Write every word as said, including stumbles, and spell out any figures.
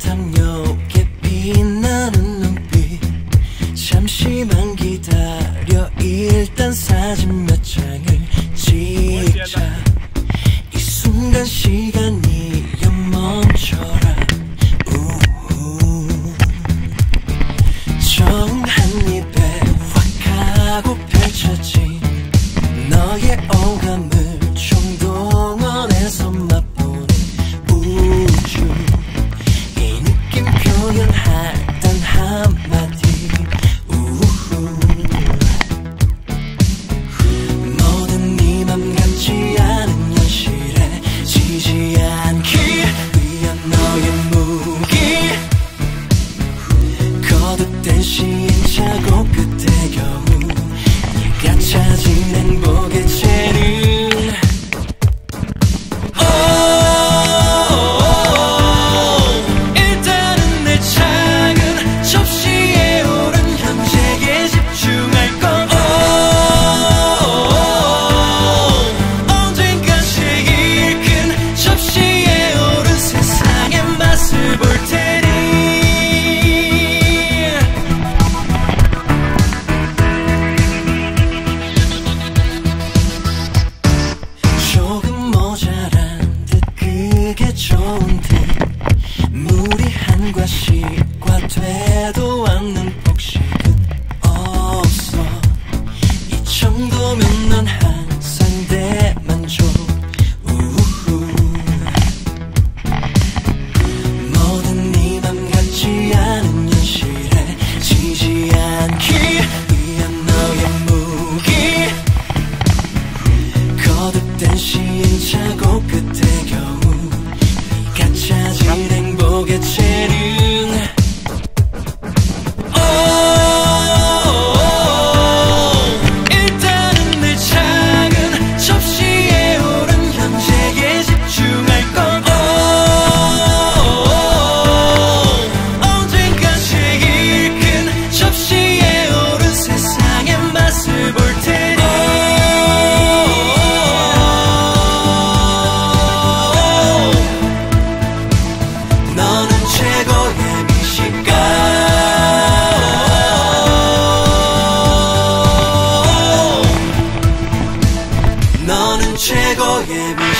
한탕역에 빛나는 눈빛 잠시만 기다려 일단 사진 몇 장을 찍자 이 순간 시간이 멈춰라 우후. 처음 한 입에 확 하고 펼쳐진 너의 오감을 총동원해서 맛보는 우주 이 느낌 표현할 단 한마디 우후. 모든 네 맘 같지 않은 현실에 지지 않기 위한 너의 무기 거듭된 시행착오 끝에 겨우 네가 찾은 행복의 재능 좋은 듯 무리한 과식과 되도 않는 폭식은 없어 이 정도면 난 항상 대만족 우후. 모든 네 맘 같지 않은 현실에 지지 않기 위한 너의 무기 거듭된 시행착오 끝에 겨우 찾은 행복의 재능 일단은 내 작은 접시에 오른 현재에 집중할 건 언젠가 제일 큰 접시에 오른 세상의 맛을 볼 테니 최고의 미식가 너는 최고의 미식가